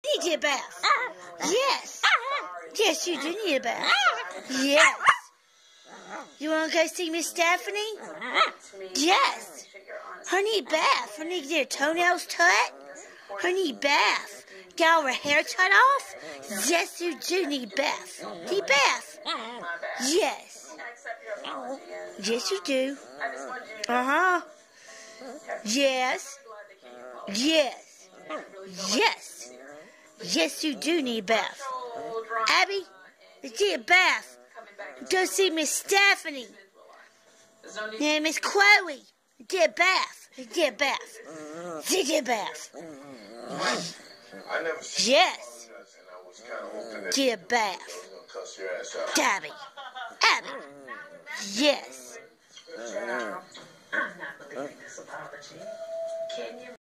Need a bath. Yes. Yes, you do need a bath. Yes. You want to go see Miss Stephanie? Yes. Her need bath. Her need to get her toenails cut. Her need bath. Get all her hair cut off? Yes, you do need bath. Need bath. Yes. Yes, you do. Uh-huh. Yes. Yes. Yes. Yes, you do need bath. Abby, let's get a bath. Go see Miss Stephanie. And Miss Chloe. Get a bath. Get a bath. Get a bath. Yes. Get a bath. Abby. Abby. Yes. I'm not believing this apology. Can you?